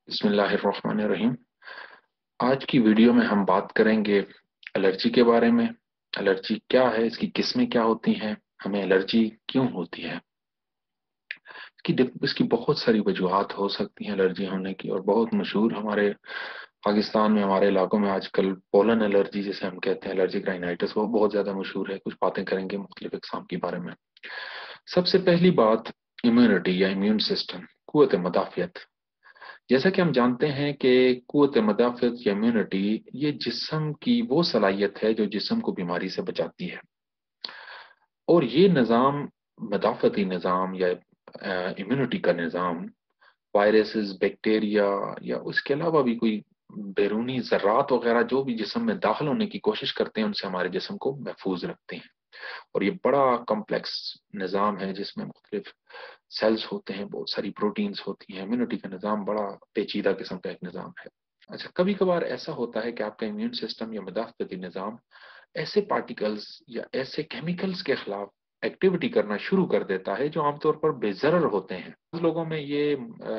बिस्मिल्लाहिर्रहमानिर्रहीम। आज की वीडियो में हम बात करेंगे एलर्जी के बारे में। एलर्जी क्या है, इसकी किस्में क्या होती हैं, हमें एलर्जी क्यों होती है। इसकी बहुत सारी वजूहात हो सकती हैं एलर्जी होने की, और बहुत मशहूर हमारे पाकिस्तान में, हमारे इलाकों में आजकल पोलन एलर्जी जिसे हम कहते हैं, एलर्जिक राइनाइटिस, वो बहुत ज्यादा मशहूर है। कुछ बातें करेंगे मुख्तलिफ इकसाम के बारे में। सबसे पहली बात, इम्यूनिटी या इम्यून सिस्टम, कुव्वत मदाफियत। जैसा कि हम जानते हैं कि कुव्वत मदाफ़त या इम्यूनिटी, ये जिस्म की वो सलाहियत है जो जिस्म को बीमारी से बचाती है। और ये निज़ाम, मदाफ़ती निज़ाम या इम्यूनिटी का निज़ाम, वायरसेस, बैक्टीरिया या उसके अलावा भी कोई बैरूनी ज़र्रात वगैरह जो भी जिस्म में दाखिल होने की कोशिश करते हैं, उनसे हमारे जिस्म को महफूज रखते हैं। और ये बड़ा कॉम्प्लेक्स निज़ाम है जिसमें मुख्तलिफ सेल्स होते हैं, बहुत सारी प्रोटीन्स होती हैं। इम्यूनिटी का निज़ाम बड़ा पेचीदा किस्म का एक निज़ाम है। अच्छा, कभी कभार ऐसा होता है कि आपका इम्यून सिस्टम या मदाफ़ती निज़ाम ऐसे पार्टिकल्स या ऐसे केमिकल्स के खिलाफ एक्टिविटी करना शुरू कर देता है जो आमतौर पर बेज़रर होते हैं। कुछ लोगों में ये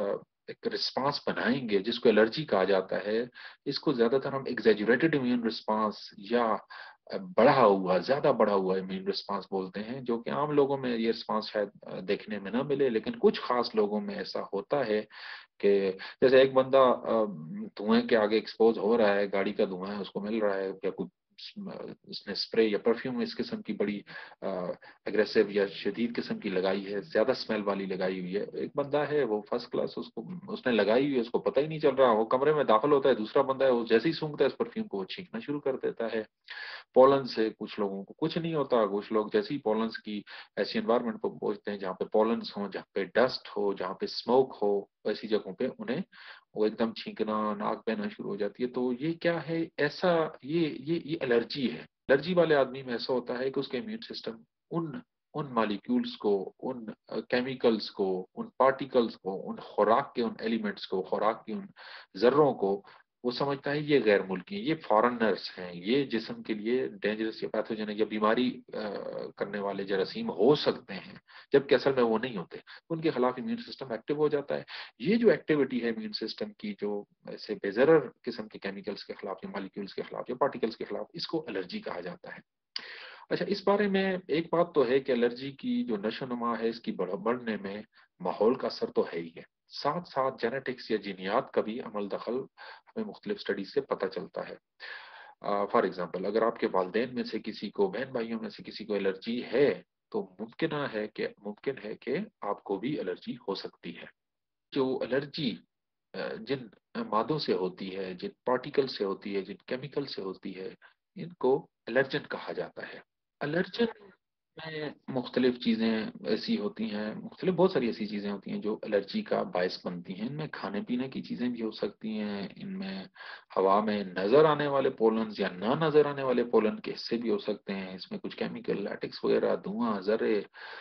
एक रिस्पांस बनाएंगे जिसको एलर्जी कहा जाता है। इसको ज्यादातर हम एग्जेजुरेटेड इम्यून रिस्पांस या बढ़ा हुआ, ज्यादा बढ़ा हुआ इम्यून रिस्पांस बोलते हैं, जो कि आम लोगों में ये रिस्पांस शायद देखने में ना मिले, लेकिन कुछ खास लोगों में ऐसा होता है कि जैसे एक बंदा धुएं के आगे एक्सपोज हो रहा है, गाड़ी का धुआं है उसको मिल रहा है, या कुछ उसने स्प्रे या परफ्यूम इस किस्म की बड़ी एग्रेसिव या शदीद किस्म की लगाई है, ज्यादा स्मेल वाली लगाई हुई है। एक बंदा है वो फर्स्ट क्लास, उसको उसने लगाई हुई है, उसको पता ही नहीं चल रहा, वो कमरे में दाखिल होता है, दूसरा बंदा है वो जैसे ही सूंघता है इस परफ्यूम को वो छींकना शुरू कर देता है। पोलन से कुछ लोगों को कुछ नहीं होता, कुछ लोग जैसे ही पोलन्स की ऐसी एनवायरनमेंट पर पहुंचते हैं जहाँ पे पोलन्स हो, जहाँ पे डस्ट हो, जहाँ पे स्मोक हो, ऐसी जगहों पे उन्हें वो एकदम छींकना, नाक बहना शुरू हो जाती है। तो ये क्या है, ऐसा ये एलर्जी है। एलर्जी वाले आदमी में ऐसा होता है कि उसका इम्यून सिस्टम उन उन मॉलिक्यूल्स को, उन केमिकल्स को, उन पार्टिकल्स को, उन खुराक के उन एलिमेंट्स को, खुराक के उन जर्रों को वो समझता है ये गैर मुल्की हैं, ये फॉरेनर्स हैं, ये जिस्म के लिए डेंजरस या पैथोजेनिक या बीमारी करने वाले जरासीम हो सकते हैं, जबकि असल में वो नहीं होते। उनके खिलाफ इम्यून सिस्टम एक्टिव हो जाता है। ये जो एक्टिविटी है इम्यून सिस्टम की, जो ऐसे बेजरर किस्म के केमिकल्स के खिलाफ या मॉलिक्यूल्स के खिलाफ या पार्टिकल्स के खिलाफ, इसको एलर्जी कहा जाता है। अच्छा, इस बारे में एक बात तो है कि एलर्जी की जो नशो नुमा है, इसकी बढ़ने में माहौल का असर तो है ही है, साथ साथ जेनेटिक्स या जीनियात का भी अमल दखल हमें मुख्तलिफ स्टडीज से पता चलता है। फॉर एग्जाम्पल, अगर आपके वालदेन में से किसी को, बहन भाइयों में से किसी को एलर्जी है, तो मुमकिन है कि आपको भी एलर्जी हो सकती है। जो एलर्जी जिन मादों से होती है, जिन पार्टिकल से होती है, जिन केमिकल से होती है, इनको एलर्जन कहा जाता है। एलर्जन में मुख्तलिफ चीज़ें ऐसी होती हैं, मुख्तलिफ बहुत सारी ऐसी चीज़ें होती हैं जो एलर्जी का बायस बनती हैं। इनमें खाने पीने की चीज़ें भी हो सकती हैं, इनमें हवा में नज़र आने वाले पोलन या ना नज़र आने वाले पोलन के हिस्से भी हो सकते हैं, इसमें कुछ केमिकल, लैटेक्स वगैरह, धुआं, जर्रे,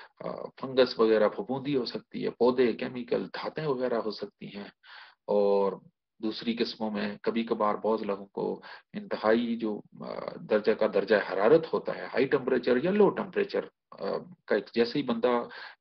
फंगस वगैरह, फफूंदी हो सकती है, पौधे, केमिकल, धातें वगैरह हो सकती हैं। और दूसरी किस्मों में कभी कभार बहुत लोगों को इंतहाई जो दर्जा का दर्जा हरारत होता है, हाई टेम्परेचर या लो टेम्परेचर का, जैसे ही बंदा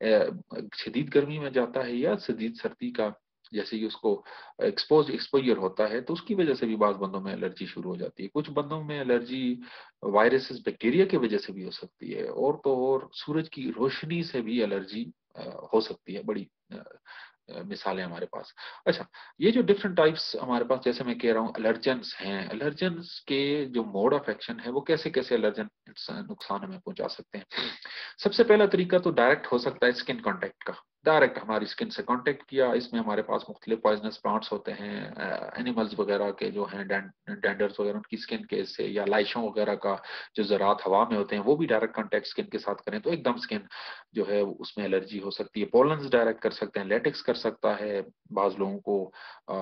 शदीद गर्मी में जाता है या शदीद सर्दी का जैसे ही उसको एक्सपोजर होता है, तो उसकी वजह से भी बाज बंदों में एलर्जी शुरू हो जाती है। कुछ बंदों में एलर्जी वायरसेस, बैक्टीरिया की वजह से भी हो सकती है, और तो और सूरज की रोशनी से भी एलर्जी हो सकती है। बड़ी मिसालें हमारे पास। अच्छा, ये जो डिफरेंट टाइप्स हमारे पास, जैसे मैं कह रहा हूँ एलर्जेंस हैं, एलर्जेंस के जो मोड ऑफ एक्शन है, वो कैसे कैसे एलर्जन नुकसान हमें पहुंचा सकते हैं। सबसे पहला तरीका तो डायरेक्ट हो सकता है स्किन कांटेक्ट का। डायरेक्ट हमारी स्किन से कांटेक्ट किया, इसमें हमारे पास मुख्तलिफ पॉइजनस प्लांट्स होते हैं, एनिमल्स वगैरह के जो हैं, डेंडर्स वगैरह, उनकी स्किन के से, या लाइशों वगैरह का जो ज़रात हवा में होते हैं, वो भी डायरेक्ट कांटेक्ट स्किन के साथ करें तो एकदम स्किन जो है उसमें एलर्जी हो सकती है। पोलन्स डायरेक्ट कर सकते हैं, लेटेक्स कर सकता है, बाज लोगों को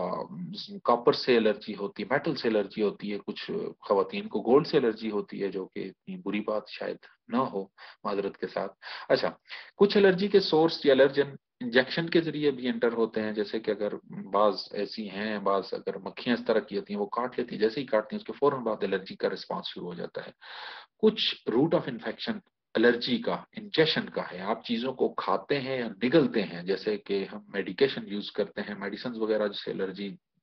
कॉपर से एलर्जी होती है, मेटल से एलर्जी होती है, कुछ खवातीन को गोल्ड से एलर्जी होती है, जो कि इतनी बुरी बात शायद ना हो, माजरत के साथ। अच्छा, कुछ एलर्जी के सोर्स या एलर्जन इंजेक्शन के जरिए भी एंटर होते हैं, जैसे कि अगर बाज ऐसी हैं, बाज अगर मक्खियां इस तरह की होती हैं, वो काट लेती हैं, जैसे ही काटती हैं उसके फौरन बाद एलर्जी का रिस्पांस शुरू हो जाता है। कुछ रूट ऑफ इन्फेक्शन एलर्जी का, इंजेक्शन का है, आप चीजों को खाते हैं या निगलते हैं, जैसे कि हम मेडिकेशन यूज करते हैं, मेडिसिन वगैरह जिससे एलर्जी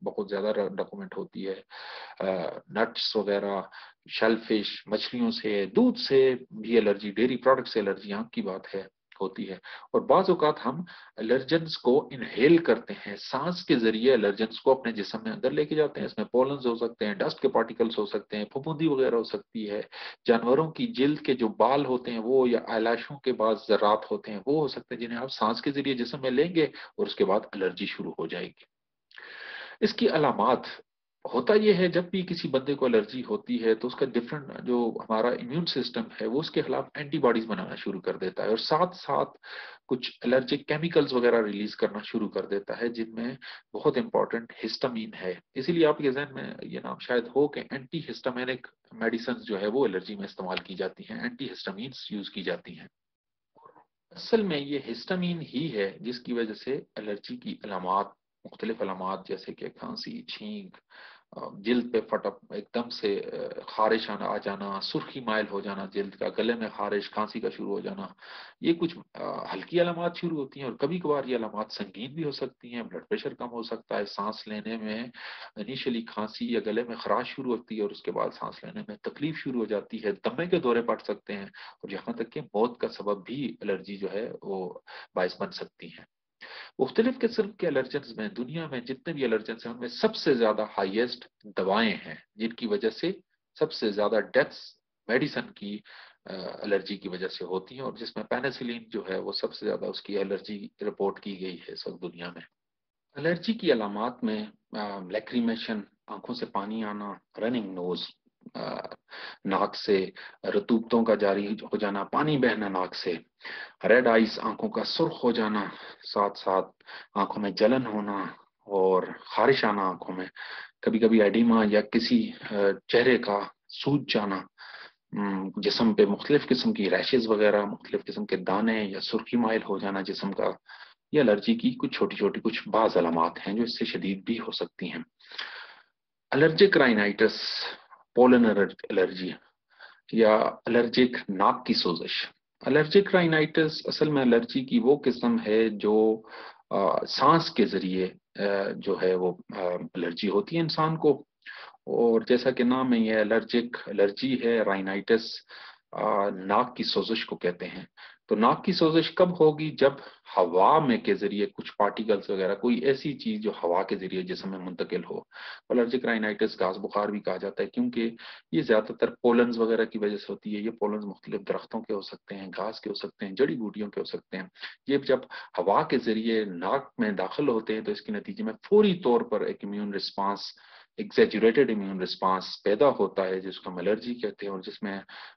बहुत ज्यादा डॉक्यूमेंट होती है। नट्स वगैरह, शेलफिश, मछलियों से, दूध से भी एलर्जी, डेयरी प्रोडक्ट से एलर्जी आम की बात है, होती है। और बाज औकात हम एलर्जेंस को इनहेल करते हैं, सांस के जरिए एलर्जेंस को अपने जिस्म में अंदर लेके जाते हैं। इसमें पोलन्स हो सकते हैं, डस्ट के पार्टिकल्स हो सकते हैं, फफूंदी वगैरह हो सकती है, जानवरों की जिल्द के जो बाल होते हैं वो, या आलाशों के बाद जर्रात होते हैं वो हो सकते हैं, जिन्हें आप सांस के जरिए जिस्म में लेंगे और उसके बाद एलर्जी शुरू हो जाएगी। इसकी अलामात, होता यह है जब भी किसी बंदे को एलर्जी होती है तो उसका डिफरेंट जो हमारा इम्यून सिस्टम है वो उसके खिलाफ एंटीबॉडीज बनाना शुरू कर देता है, और साथ साथ कुछ एलर्जिक केमिकल्स वगैरह रिलीज करना शुरू कर देता है, जिनमें बहुत इंपॉर्टेंट हिस्टामीन है। इसीलिए आपके जहन में ये नाम शायद हो कि एंटी हिस्टामिनिक मेडिसिन जो है वो एलर्जी में इस्तेमाल की जाती हैं, एंटी हिस्टामीन्स यूज की जाती हैं। असल में ये हिस्टामीन ही है जिसकी वजह से एलर्जी की अलामात, मुख्तलिफ अलामात जैसे कि खांसी, छींक, जिल्द पे फटक, एकदम से खारिश आना आ जाना, सुर्खी माइल हो जाना जिल्द का, गले में खारिश, खांसी का शुरू हो जाना, ये कुछ हल्की अलामात शुरू होती हैं। और कभी कभार ये अलामात संगीन भी हो सकती हैं, ब्लड प्रेशर कम हो सकता है, सांस लेने में इनिशियली खांसी या गले में खराश शुरू होती है और उसके बाद सांस लेने में तकलीफ शुरू हो जाती है, दमे के दौरे पड़ सकते हैं, और यहाँ तक कि मौत का सबब भी एलर्जी जो है वो बायस बन सकती है। मुख्तलिफ किस्म के एलर्जेंस में, दुनिया में जितने भी एलर्जेंस हैं उनमें सबसे ज्यादा हाईएस्ट दवाएं हैं जिनकी वजह से सबसे ज्यादा डेथ्स मेडिसिन की एलर्जी की वजह से होती हैं, और जिसमें पेनिसिलिन जो है वो सबसे ज्यादा उसकी एलर्जी रिपोर्ट की गई है सब दुनिया में। एलर्जी की अलामात में लैक्रीमेशन, आंखों से पानी आना, रनिंग नोज, नाक से रतूबतों का जारी हो जाना, पानी बहना नाक से, रेड आइज, आंखों का सुर्ख हो जाना, साथ साथ आंखों में जलन होना और खारिश आना आंखों में, कभी कभी एडिमा या किसी चेहरे का सूज जाना, जिस्म पे मुख्तलिफ किस्म की रैशेज वगैरह, मुख्तलिफ किस्म के दाने या सुर्खी माइल हो जाना जिस्म का, ये एलर्जी की कुछ छोटी छोटी कुछ बाज अलामात हैं जो इससे शदीद भी हो सकती हैं। एलर्जिक राइनाइटिस, पोलन एलर्जी या एलर्जिक नाक की सोजिश। एलर्जिक राइनाइटिस असल में एलर्जी की वो किस्म है जो सांस के जरिए जो है वो एलर्जी होती है इंसान को। और जैसा कि नाम में ये एलर्जिक एलर्जी है, राइनाइटिस नाक की सोजिश को कहते हैं। तो नाक की सोजिश कब होगी? जब हवा में के जरिए कुछ पार्टिकल्स वगैरह, कोई ऐसी चीज जो हवा के जरिए जिस्म में मुंतकिल हो। एलर्जिक राइनाइटिस घास बुखार भी कहा जाता है, क्योंकि ये ज्यादातर पोलन्स वगैरह की वजह से होती है। ये पोलन्स मुख्तलिफ दरख्तों के हो सकते हैं, घास के हो सकते हैं, जड़ी बूटियों के हो सकते हैं। ये जब हवा के जरिए नाक में दाखिल होते हैं तो इसके नतीजे में फौरी तौर पर एक immune response, exaggerated immune response पैदा होता है जिसको हम एलर्जी कहते हैं, और जिसमें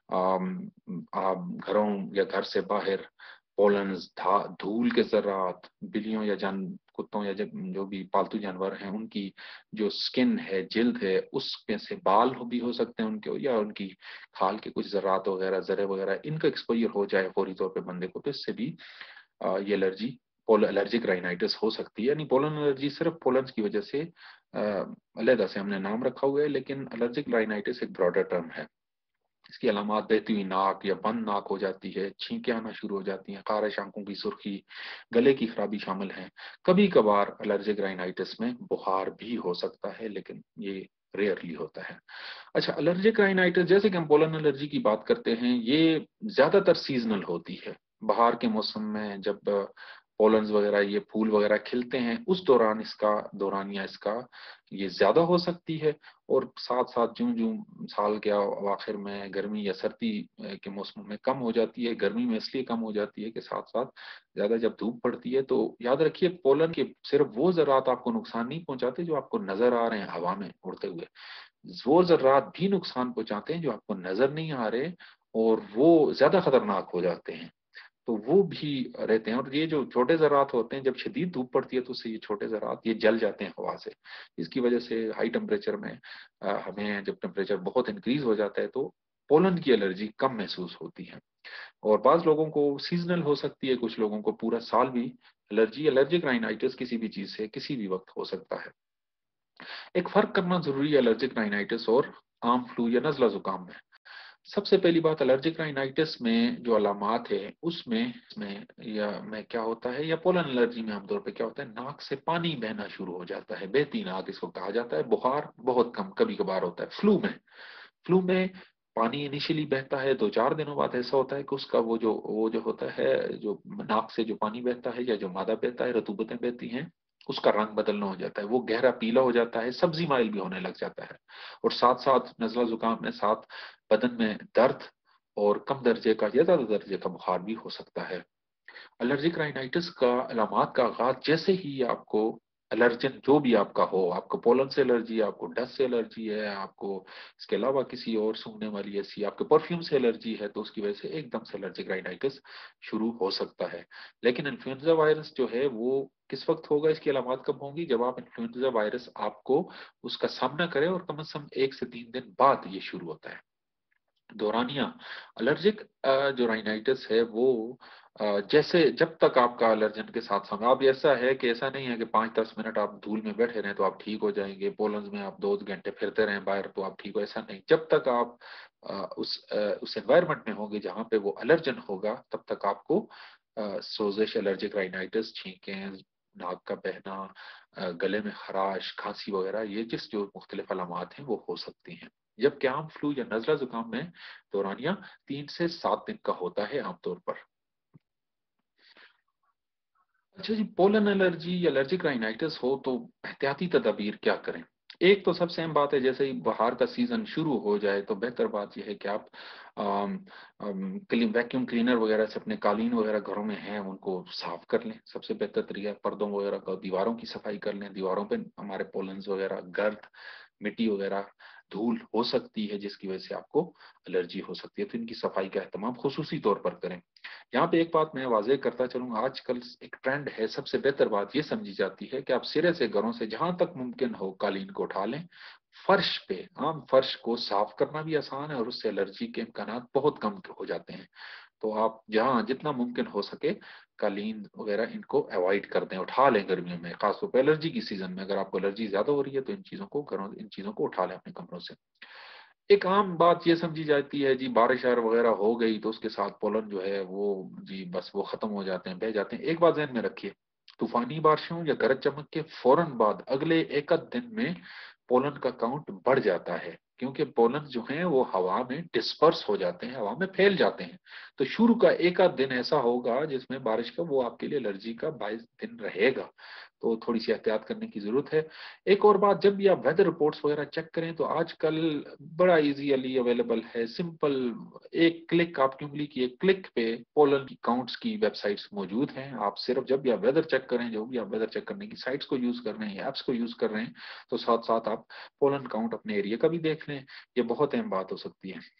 आप घरों या घर से बाहर पोलन्स, धूल के जर्रात, बिल्लियों या कुत्तों या जो भी पालतू जानवर हैं उनकी जो स्किन है, जिल्द है, उसमें से बाल भी हो सकते हैं उनके, या उनकी खाल के कुछ जर्रात वगैरह, जरे वगैरह, इनका एक्सपोजर हो जाए फौरी तौर पे बंदे को, तो इससे भी ये एलर्जी, एलर्जिक राइनाइटिस हो सकती है। यानी पोलन एलर्जी सिर्फ पोलन की वजह से अलहदा से हमने नाम रखा हुआ है, लेकिन एलर्जिक राइनाइटिस एक ब्रॉडर टर्म है। इसकी अलामत बहती हुई नाक या बंद नाक हो जाती है, छींकें आना शुरू हो जाती हैं, खारिश, आंखों की सुर्खी, गले की खराबी शामिल है। कभी कभार एलर्जिक राइनाइटिस में बुखार भी हो सकता है, लेकिन ये रेयरली होता है। अच्छा, एलर्जिक राइनाइटिस, जैसे कि हम पोलन एलर्जी की बात करते हैं, ये ज्यादातर सीजनल होती है। बाहर के मौसम में जब पोलन्स वगैरह, ये फूल वगैरह खिलते हैं, उस दौरान इसका दौरानिया इसका ये ज्यादा हो सकती है। और साथ साथ जूं जूं साल के आखिर में गर्मी या सर्दी के मौसम में कम हो जाती है। गर्मी में इसलिए कम हो जाती है कि साथ साथ ज्यादा जब धूप पड़ती है, तो याद रखिए पोलन के सिर्फ वो जरात आपको नुकसान नहीं पहुंचाते जो आपको नजर आ रहे हैं हवा में उड़ते हुए, वो जर्रात भी नुकसान पहुंचाते हैं जो आपको नजर नहीं आ रहे, और वो ज्यादा खतरनाक हो जाते हैं, तो वो भी रहते हैं। और ये जो छोटे जरात होते हैं, जब शदीद धूप पड़ती है तो उससे ये छोटे जरात ये जल जाते हैं हवा से। इसकी वजह से हाई टेम्परेचर में हमें जब टेम्परेचर बहुत इंक्रीज हो जाता है तो पोलन की एलर्जी कम महसूस होती है। और बाज लोगों को सीजनल हो सकती है, कुछ लोगों को पूरा साल भी एलर्जी, एलर्जिक राइनाइटिस किसी भी चीज से किसी भी वक्त हो सकता है। एक फर्क करना जरूरी है एलर्जिक राइनाइटिस और आम फ्लू या नजला जुकाम में। सबसे पहली बात, एलर्जिक राइनाइटिस में जो अलामात है उसमें या में क्या होता है, या पोलन एलर्जी में आमतौर पे क्या होता है, नाक से पानी बहना शुरू हो जाता है, बहती नाक इसको कहा जाता है। बुखार बहुत कम कभी कभार होता है। फ्लू में पानी इनिशियली बहता है, 2-4 दिनों बाद ऐसा होता है कि उसका वो जो होता है, जो नाक से जो पानी बहता है या जो मादा बहता है, रतूबतें बहती हैं, उसका रंग बदलना हो जाता है, वो गहरा पीला हो जाता है, सब्जी माइल भी होने लग जाता है। और साथ साथ नजला जुकाम में साथ बदन में दर्द और कम दर्जे का या ज्यादा दर्जे का बुखार भी हो सकता है। एलर्जिक राइनाइटिस का अलामात का आगाज जैसे ही आपको एलर्जन जो भी आपका हो, आपको पोलन से एलर्जी है, आपको डस्ट से एलर्जी है, आपको इसके अलावा किसी और सूंघने वाली ऐसी आपके परफ्यूम से एलर्जी है, तो उसकी वजह से एकदम से एलर्जिक राइनाइटिस शुरू हो सकता है। लेकिन इन्फ्लुएंजा वायरस जो है वो किस वक्त होगा, इसकी अलामत कब होंगी, जब आप इन्फ्लुएंजा वायरस आपको उसका सामना करें और कम से कम 1 से 3 दिन बाद ये शुरू होता है। दौरानिया एलर्जिक जो राइनाइटिस है वो जैसे जब तक आपका एलर्जन के साथ समय, आप ऐसा है कि ऐसा नहीं है कि 5-10 मिनट आप धूल में बैठे रहें तो आप ठीक हो जाएंगे, पोलन्स में आप 2 घंटे फिरते रहें बाहर तो आप ठीक हो, ऐसा नहीं। जब तक आप उस एनवायरनमेंट में होंगे जहां पे वो एलर्जन होगा, तब तक आपको सोजिश, एलर्जिक राइनाइटिस, छींकें, नाक का बहना, गले में खराश, खांसी वगैरह, ये जो मुख्तलिफ अलामात हैं वो हो सकती हैं। जबकि आम फ्लू या नजला जुकाम में दौरानिया 3 से 7 दिन का होता है आमतौर पर। अच्छा जी, पोलन एलर्जी या एलर्जिक राइनाइटिस हो तो एहतियाती तदाबीर क्या करें। एक तो सबसे अहम बात है, जैसे ही बाहर का सीजन शुरू हो जाए तो बेहतर बात यह है कि आप वैक्यूम क्लीनर वगैरह से अपने कालीन वगैरह घरों में हैं उनको साफ कर लें। सबसे बेहतर तरीका, पर्दों वगैरह का, दीवारों की सफाई कर लें। दीवारों पे हमारे पोलन्स वगैरह, गर्द, मिट्टी वगैरह, धूल हो सकती है जिसकी वजह से आपको एलर्जी हो सकती है, तो इनकी सफाई का एहतमाम खुसूसी तौर पर करें। यहाँ पे एक बात मैं वाज़ेह करता चलूंगा, आजकल एक ट्रेंड है, सबसे बेहतर बात ये समझी जाती है कि आप सिरे से घरों से जहां तक मुमकिन हो कालीन को उठा लें। फर्श पे, आम फर्श को साफ करना भी आसान है और उससे एलर्जी के इम्कानात बहुत कम हो जाते हैं। तो आप जहां जितना मुमकिन हो सके कालीन वगैरह इनको अवॉइड कर दें, उठा लें गर्मियों में, खासतौर पर एलर्जी की सीजन में। अगर आपको एलर्जी ज्यादा हो रही है तो इन चीजों को उठा लें अपने कमरों से। एक आम बात ये समझी जाती है जी, बारिश वगैरह हो गई तो उसके साथ पोलन जो है वो जी बस वो खत्म हो जाते हैं, बह जाते हैं। एक बात ध्यान में रखिए, तूफानी बारिशों या गरज चमक के फौरन बाद अगले एक आध दिन में पोलन का काउंट बढ़ जाता है, क्योंकि पोलन जो है वो हवा में डिस्पर्स हो जाते हैं, हवा में फैल जाते हैं। तो शुरू का एक आध दिन ऐसा होगा जिसमें बारिश का, वो आपके लिए एलर्जी का 22 दिन रहेगा। तो थोड़ी सी एहतियात करने की जरूरत है। एक और बात, जब भी आप वेदर रिपोर्ट्स वगैरह चेक करें तो आजकल बड़ा इजीली अवेलेबल है, सिंपल, एक क्लिक, आपकी उंगली की एक क्लिक पे पोलन की काउंट्स की वेबसाइट्स मौजूद हैं। आप सिर्फ जब भी आप वेदर चेक करें, जो भी आप वेदर चेक करने की साइट्स को यूज कर रहे हैं या एप्स को यूज कर रहे हैं, तो साथ साथ आप पोलन काउंट अपने एरिया का भी देख लें। ये बहुत अहम बात हो सकती है।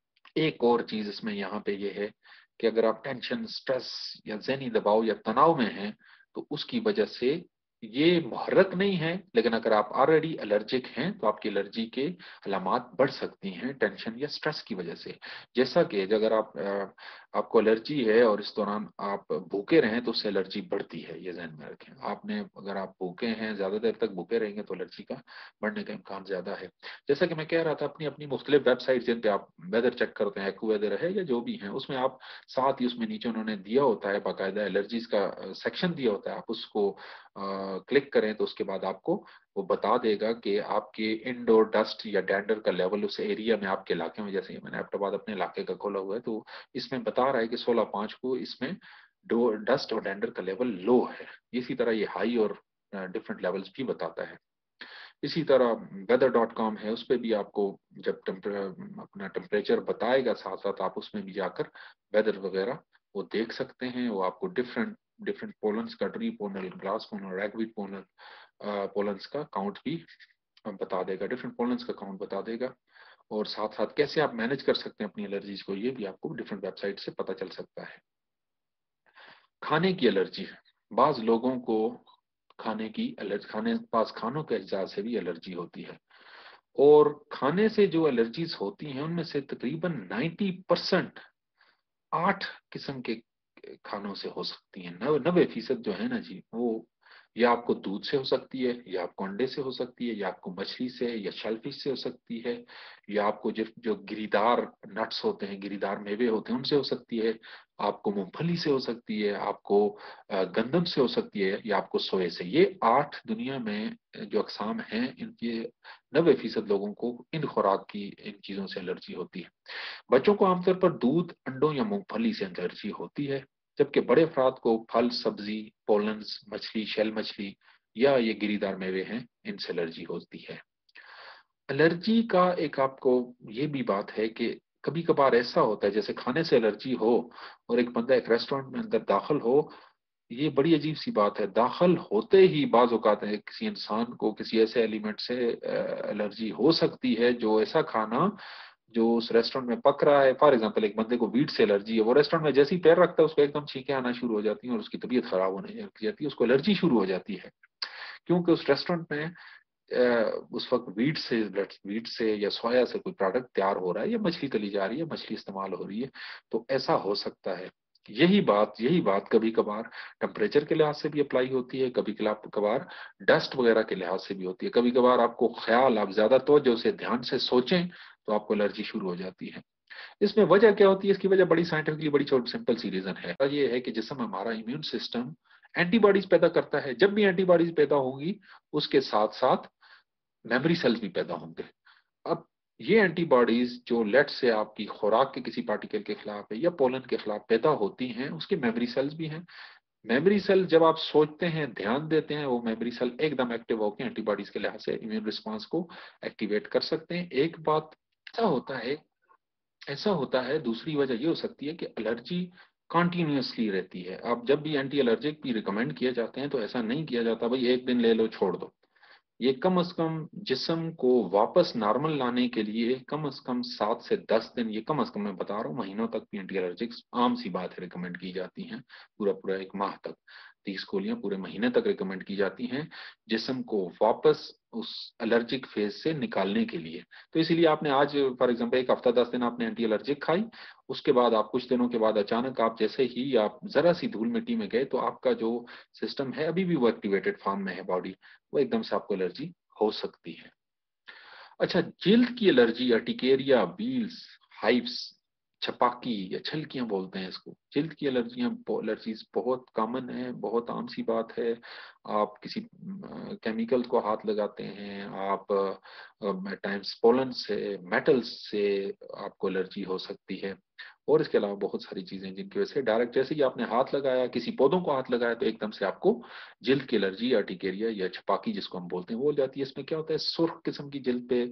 एक और चीज इसमें यहाँ पे ये है कि अगर आप टेंशन, स्ट्रेस या ज़हनी दबाव या तनाव में हैं तो उसकी वजह से ये मुहर्रक नहीं है, लेकिन अगर आप ऑलरेडी एलर्जिक हैं तो आपकी एलर्जी के अलामात बढ़ सकती हैं टेंशन या स्ट्रेस की वजह से। जैसा कि अगर आपको एलर्जी है और इस दौरान आप भूखे रहें तो उससे एलर्जी बढ़ती है, ये ध्यान में रखें। अगर आप भूखे हैं, ज्यादा देर तक भूखे रहेंगे तो एलर्जी का बढ़ने का इम्कान ज्यादा है। जैसा कि मैं कह रहा था, अपनी अपनी मुख्तलिफ वेबसाइट जिन पे आप वेदर चेक करते हैं, एक्ू वेदर है या जो भी है, उसमें आप साथ ही उसमें नीचे उन्होंने दिया होता है बाकायदा एलर्जीज का सेक्शन दिया होता है, आप उसको क्लिक करें तो उसके बाद आपको वो बता देगा कि आपके इंडोर डस्ट या डैंडर का लेवल उस एरिया में, आपके इलाके में, जैसे मैंने एबटाबाद अपने इलाके का खोला हुआ है तो इसमें बता रहा है कि 16/5 को इसमें डस्ट और डैंडर का लेवल लो है। इसी तरह ये हाई और डिफरेंट लेवल्स भी बताता है। इसी तरह weather.com है, उस पर भी आपको जब अपना टेम्परेचर बताएगा, साथ साथ आप उसमें भी जाकर वेदर वगैरह वो देख सकते हैं। वो आपको डिफरेंट डिफरेंट पोलन्स का, ट्री पोनल, ग्लास पोनल, रैगवीड पोनल, पोलन्स का काउंट भी बता देगा, डिफरेंट पोलन्स का काउंट बता देगा। और साथ साथ कैसे आप मैनेज कर सकते हैं अपनी एलर्जीज को, ये भी आपको डिफरेंट वेबसाइट से पता चल सकता है। खाने की एलर्जी, बाज लोगों को खाने की एलर्जी, खानों के अज्जा से भी एलर्जी होती है। और खाने से जो एलर्जीज होती हैं उनमें से तकरीबन 90% 8 किस्म के खानों से हो सकती हैं। 90% जो है ना जी, वो या आपको दूध से हो सकती है, या आपको अंडे से हो सकती है, या आपको मछली से या शेलफिश से हो सकती है, या आपको जो जो गिरीदार नट्स होते हैं, गिरीदार मेवे होते हैं, उनसे हो सकती है, आपको मूंगफली से हो सकती है, आपको गंदम से हो सकती है, या आपको सोए से। ये 8 दुनिया में जो अकसाम हैं, इनके 90% लोगों को इन खुराक की इन चीजों से एलर्जी होती है। बच्चों को आमतौर पर दूध, अंडों या मूंगफली से एलर्जी होती है, जबकि बड़े अफराद को फल, सब्जी, पोलन्स, मछली, शेल मछली या ये गिरीदार मेवे हैं, इनसे एलर्जी होती है। एलर्जी का एक आपको ये भी बात है कि कभी कभार ऐसा होता है जैसे खाने से एलर्जी हो और एक बंदा एक रेस्टोरेंट में अंदर दाखिल हो। ये बड़ी अजीब सी बात है, दाखिल होते ही बाज औकात है किसी इंसान को किसी ऐसे एलिमेंट से एलर्जी हो सकती है, जो ऐसा खाना जो उस रेस्टोरेंट में पक रहा है। फॉर एग्जाम्पल, एक बंदे को वीट से एलर्जी है, वो रेस्टोरेंट में जैसे ही पैर रखता है उसको एकदम छींकें आना शुरू हो जाती हैं और उसकी तबीयत खराब होने लग जाती है, उसको एलर्जी शुरू हो जाती है, क्योंकि उस रेस्टोरेंट में उस वक्त वीट से या सोया से कोई प्रोडक्ट तैयार हो रहा है, या मछली तली जा रही है, मछली इस्तेमाल हो रही है। तो ऐसा हो सकता है। यही बात कभी कभार टेम्परेचर के लिहाज से भी अप्लाई होती है, कभी कभार डस्ट वगैरह के लिहाज से भी होती है। कभी कभार आपको ख्याल, आप ज्यादा तवज्जो से ध्यान से सोचें तो आपको एलर्जी शुरू हो जाती है। इसमें वजह क्या होती है? इसकी वजह बड़ी साइंटिफिकली बड़ी छोटी सिंपल सी रीजन है। ये है कि जिसम हमारा इम्यून सिस्टम एंटीबॉडीज पैदा करता है। जब भी एंटीबॉडीज पैदा होंगी, उसके साथ साथ मेमोरी सेल्स भी पैदा होंगे। अब ये एंटीबॉडीज जो लेट से आपकी खुराक के किसी पार्टिकल के खिलाफ है या पोलन के खिलाफ पैदा होती हैं, उसके मेमोरी सेल्स भी हैं। मेमोरी सेल जब आप सोचते हैं, ध्यान देते हैं, वो मेमोरी सेल एकदम एक्टिव होकर एंटीबॉडीज के लिहाज से इम्यून रिस्पांस को एक्टिवेट कर सकते हैं। एक बात ऐसा होता है ऐसा होता है दूसरी वजह ये हो सकती है कि एलर्जी कॉन्टिन्यूसली रहती है। अब जब भी एंटी एलर्जिक भी रिकमेंड किए जाते हैं तो ऐसा नहीं किया जाता भाई एक दिन ले लो छोड़ दो। ये कम से कम जिस्म को वापस नॉर्मल लाने के लिए कम से कम 7 से 10 दिन, ये कम से कम मैं बता रहा हूँ, महीनों तक भी एंटी एलर्जिक्स आम सी बात है रिकमेंड की जाती हैं। पूरा पूरा एक माह तक, 30 गोलियां पूरे महीने तक रिकमेंड की जाती हैं जिस्म को वापस उस एलर्जिक फेज से निकालने के लिए। तो इसीलिए आपने आज फॉर एग्जांपल एक हफ्ता 10 दिन आपने एंटी एलर्जिक खाई, उसके बाद आप कुछ दिनों के बाद अचानक आप जैसे ही आप जरा सी धूल मिट्टी में गए तो आपका जो सिस्टम है अभी भी वो एक्टिवेटेड फॉर्म में है बॉडी, वो एकदम से आपको एलर्जी हो सकती है। अच्छा, जिल्द की एलर्जी या टिकेरिया, बील्स, हाइव्स, छपाकी या छलकियां बोलते हैं इसको, जिल्द की एलर्जीज बहुत कॉमन है, बहुत आम सी बात है। आप किसी केमिकल को हाथ लगाते हैं, आप टाइम्स पोलन से, मेटल्स से आपको एलर्जी हो सकती है। और इसके अलावा बहुत सारी चीजें जिनकी वजह से डायरेक्ट जैसे ही आपने हाथ लगाया, किसी पौधों को हाथ लगाया, तो एकदम से आपको जिल्द की एलर्जी या टिकेरिया या छपाकी जिसको हम बोलते हैं वो हो जाती है। इसमें क्या होता है, सुर्ख किस्म की जिल्द पे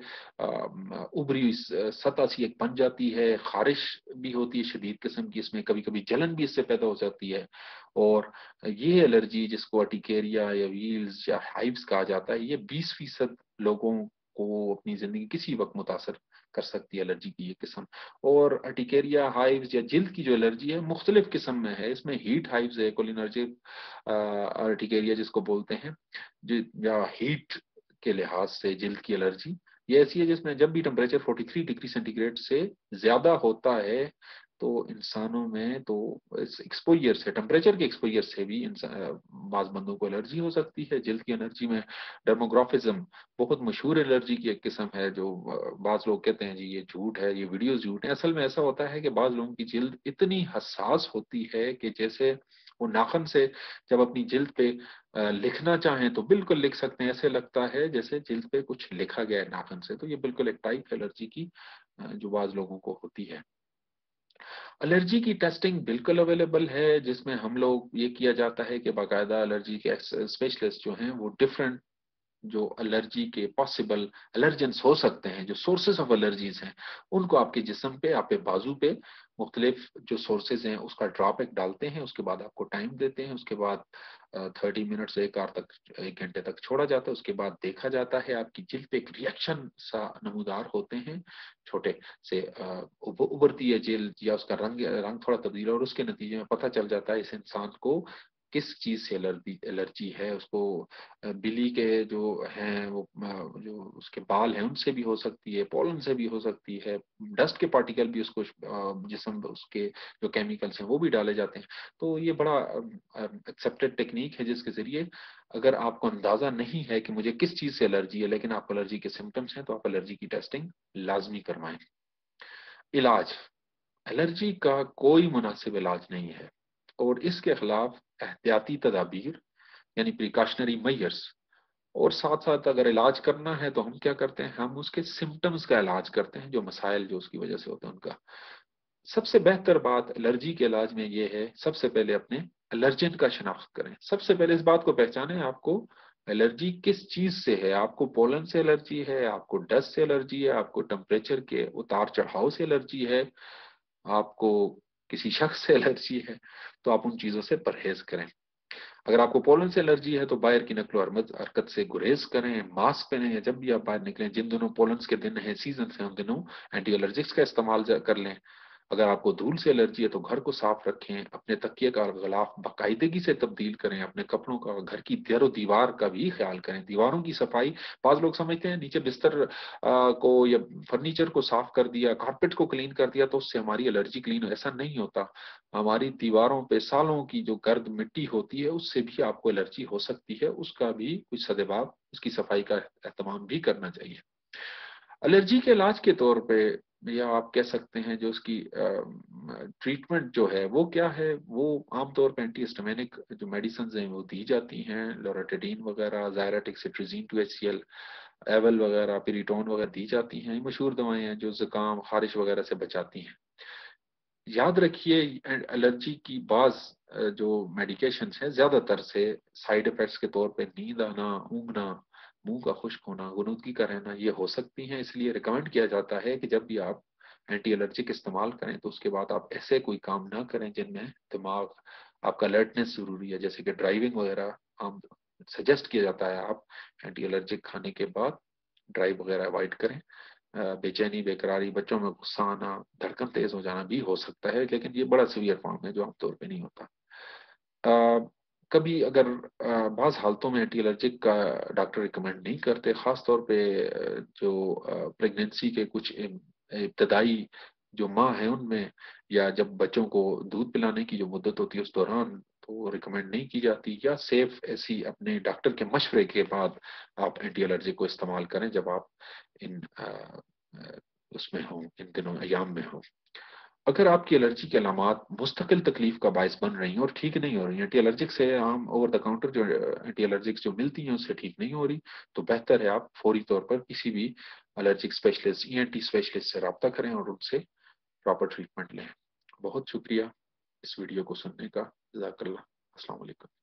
उभरी हुई सतह सी एक बन जाती है, खारिश भी होती है शदीद किस्म की, इसमें कभी कभी जलन भी इससे पैदा हो जाती है। और ये एलर्जी जिसको अर्टिकेरिया या व्हील्स या हाइव्स कहा जाता है, ये 20% लोगों को अपनी जिंदगी किसी वक्त मुतासर कर सकती है, एलर्जी की ये किस्म। और अर्टिकेरिया, हाइव्स या जिल्द की जो एलर्जी है मुख्तलिफ किस्म में है। इसमें हीट हाइव्स है, कोलिनर्जिक अर्टिकेरिया जिसको बोलते हैं, या हीट के लिहाज से जिल्द की एलर्जी ये ऐसी है जिसमें जब भी टेम्परेचर 43 डिग्री सेंटीग्रेड से ज्यादा होता है तो इंसानों में, तो इस एक्सपोजर से, टेम्परेचर के एक्सपोजर से भी बाज बंदों को एलर्जी हो सकती है। जिल्द की एलर्जी में डर्मोग्राफिज्म बहुत मशहूर एलर्जी की एक किस्म है, जो बाज लोग कहते हैं जी ये झूठ है, ये वीडियोस झूठ है। असल में ऐसा होता है कि बाज लोगों की जिल्द इतनी हसास होती है कि जैसे वो नाखून से जब अपनी जिल्द पे लिखना चाहें तो बिल्कुल लिख सकते हैं, ऐसे लगता है जैसे जिल्द पे कुछ लिखा गया है नाखून से। तो ये बिल्कुल एक टाइप एलर्जी की जो बाज लोगों को होती है। एलर्जी की टेस्टिंग बिल्कुल अवेलेबल है, जिसमें हम लोग ये किया जाता है कि बाकायदा एलर्जी के स्पेशलिस्ट जो हैं वो डिफरेंट जो एलर्जी के पॉसिबल एलर्जेंस हो सकते हैं, जो सोर्सेज ऑफ एलर्जीज हैं, उनको आपके जिस्म पे, आपके बाजू पे मुख्तलिफ जो सोर्सेज हैं उसका ड्रॉप एक डालते हैं, उसके बाद आपको टाइम देते हैं, उसके बाद 30 मिनट से 1 घंटे तक छोड़ा जाता है, उसके बाद देखा जाता है आपकी जिल्द पे एक रिएक्शन सा नमूदार होते हैं, छोटे से उभरती है जिल्द या उसका रंग रंग थोड़ा तब्दील, और उसके नतीजे में पता चल जाता है इस इंसान को किस चीज से एलर्जी एलर्जी है। उसको बिल्ली के जो हैं वो जो उसके बाल हैं उनसे भी हो सकती है, पोलन से भी हो सकती है, डस्ट के पार्टिकल भी उसको जिसम उसके जो केमिकल्स हैं वो भी डाले जाते हैं। तो ये बड़ा एक्सेप्टेड टेक्निक है जिसके जरिए अगर आपको अंदाजा नहीं है कि मुझे किस चीज से एलर्जी है लेकिन आपको एलर्जी के सिम्टम्स हैं तो आप एलर्जी की टेस्टिंग लाजमी करवाएं। इलाज, एलर्जी का कोई मुनासिब इलाज नहीं है और इसके खिलाफ एहतियाती तदाबीर यानी प्रिकॉशनरी मेजर्स, और साथ साथ अगर इलाज करना है तो हम क्या करते हैं, हम उसके सिम्टम्स का इलाज करते हैं, जो मसाइल जो उसकी वजह से होते हैं उनका। सबसे बेहतर बात एलर्जी के इलाज में ये है, सबसे पहले अपने एलर्जन का शिनाख्त करें। सबसे पहले इस बात को पहचानें आपको एलर्जी किस चीज से है। आपको पोलन से एलर्जी है, आपको डस्ट से एलर्जी है, आपको टेम्परेचर के उतार चढ़ाव से एलर्जी है, आपको किसी शख्स से एलर्जी है, तो आप उन चीजों से परहेज करें। अगर आपको पोलन से एलर्जी है तो बाहर की नकलो हरकत से गुरेज करें, मास्क पहने, या जब भी आप बाहर निकलें, जिन दिनों पोलन के दिन हैं, सीजन हैं, उन दिनों एंटी एलर्जिक्स का इस्तेमाल कर लें। अगर आपको धूल से एलर्जी है तो घर को साफ रखें, अपने तकिए का गलाफ बाकायदगी से तब्दील करें, अपने कपड़ों का, घर की दर दीवार का भी ख्याल करें, दीवारों की सफाई। बाज लोग समझते हैं नीचे बिस्तर को या फर्नीचर को साफ कर दिया, कारपेट को क्लीन कर दिया तो उससे हमारी एलर्जी क्लीन हो, ऐसा नहीं होता। हमारी दीवारों पे सालों की जो गर्द मिट्टी होती है उससे भी आपको एलर्जी हो सकती है, उसका भी कुछ सदेबाब, उसकी सफाई का एहतमाम भी करना चाहिए। एलर्जी के इलाज के तौर पे, या आप कह सकते हैं जो उसकी ट्रीटमेंट जो है वो क्या है, वो आमतौर पर एंटीहिस्टामिनिक जो मेडिसिन हैं वो दी जाती हैं, लोराटिडीन वगैरह, ज़ायरेटिक, सिट्रिजीन 2HCl, एवल वगैरह, पिरिटोन वगैरह दी जाती हैं। ये मशहूर दवाएं हैं जो जुकाम, खारिश वगैरह से बचाती हैं। याद रखिए एलर्जी की बाज जो मेडिकेशंस हैं ज्यादातर से साइड इफेक्ट्स के तौर पे नींद आना, ऊँघना, मुंह का खुश्क होना, गुनूदगी का रहना, ये हो सकती हैं। इसलिए रिकमेंड किया जाता है कि जब भी आप एंटी एलर्जिक इस्तेमाल करें तो उसके बाद आप ऐसे कोई काम ना करें जिनमें दिमाग आपका अलर्टनेस जरूरी है, जैसे कि ड्राइविंग वगैरह। हम सजेस्ट किया जाता है आप एंटी एलर्जिक खाने के बाद ड्राइव वगैरह अवॉइड करें। बेचैनी, बेकरारी, बच्चों में गुस्सा आना, धड़कन तेज हो जाना भी हो सकता है, लेकिन ये बड़ा सीवियर फॉर्म है जो आमतौर पे नहीं होता। कभी अगर बाज हालतों में एंटी एलर्जिक का डॉक्टर रिकमेंड नहीं करते, खास तौर पे जो प्रेगनेंसी के कुछ इब्तदाई जो माह है उनमें, या जब बच्चों को दूध पिलाने की जो मुद्दत होती है उस दौरान, तो रिकमेंड नहीं की जाती, या सेफ ऐसी अपने डॉक्टर के मशवरे के बाद आप एंटी एलर्जिक को इस्तेमाल करें जब आप इन उसमें हो, इन दिनों अयाम में हो। अगर आपकी एलर्जी की अलामात मुस्तकिल तकलीफ का बायस बन रही हैं और ठीक नहीं हो रही हैं, एंटी एलर्जिक से आम ओवर द काउंटर जो एंटी एलर्जिक्स जो मिलती हैं उससे ठीक नहीं हो रही, तो बेहतर है आप फौरी तौर पर किसी भी एलर्जिक स्पेशलिस्ट, ENT स्पेशलिस्ट से रब्ता करें और उनसे प्रॉपर ट्रीटमेंट लें। बहुत शुक्रिया इस वीडियो को सुनने का। जज़ाकल्लाह। अस्सलाम वालेकुम।